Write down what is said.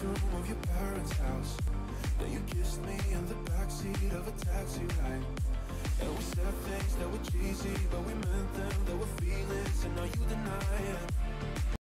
bathroom of your parents' house. Then you kissed me in the backseat of a taxi ride. And we said things that were cheesy, but we